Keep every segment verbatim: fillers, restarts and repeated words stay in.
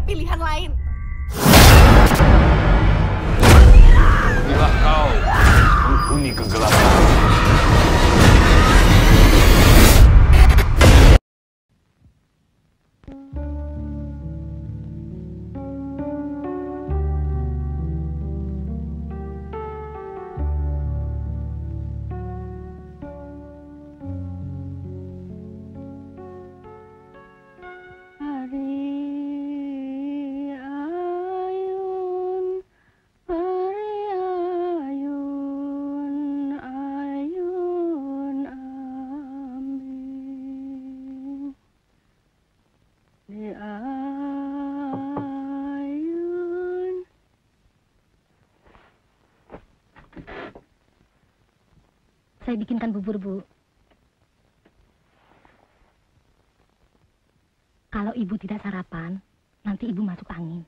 pilihan lain. Inilah kau, penghuni kegelapan. Saya bikinkan bubur, Bu. Kalau Ibu tidak sarapan, nanti Ibu masuk angin.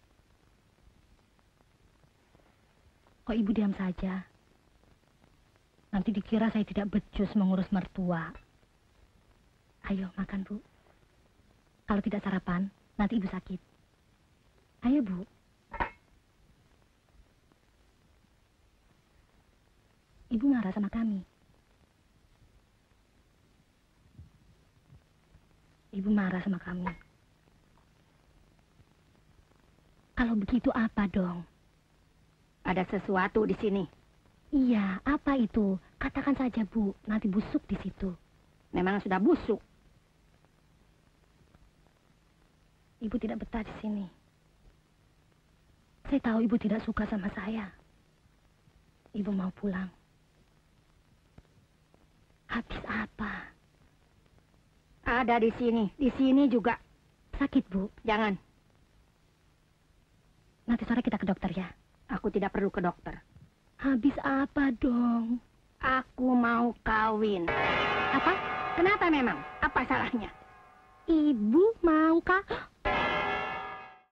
Kok Ibu diam saja? Nanti dikira saya tidak becus mengurus mertua. Ayo, makan, Bu. Kalau tidak sarapan, nanti Ibu sakit. Ayo, Bu. Ibu marah sama kami. Ibu marah sama kami. Kalau begitu apa dong? Ada sesuatu di sini. Iya, apa itu? Katakan saja, Bu. Nanti busuk di situ. Memang sudah busuk. Ibu tidak betah di sini. Saya tahu Ibu tidak suka sama saya. Ibu mau pulang. Habis apa? Ada di sini. Di sini juga. Sakit, Bu? Jangan. Nanti sore kita ke dokter ya. Aku tidak perlu ke dokter. Habis apa dong? Aku mau kawin. Apa? Kenapa memang? Apa salahnya? Ibu mau kah?